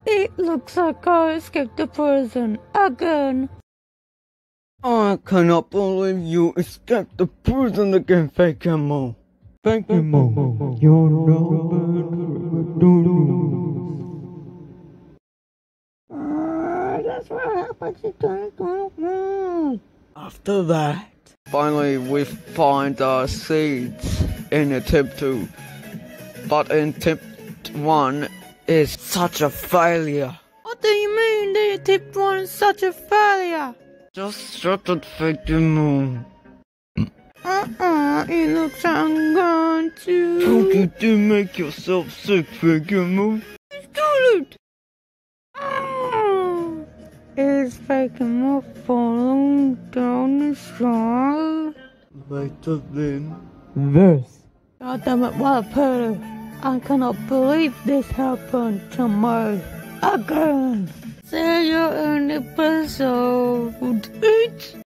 It looks like I escaped the prison again. I cannot believe you escaped the prison again, Fake Elmo. Fake Elmo, you're not That's what happens in 2021. After that, finally we find our seeds in tip 2. But in tip 1 is such a failure. What do you mean that tip 1 is such a failure? Just shut it, Fake Elmo. It looks like I'm going to... Don't you dare make yourself sick, Fake Elmo. It! Is Fake Elmo falling down the slide? Later then. Verse. God damn it, Walper! I cannot believe this happened to me again. See you in episode 8.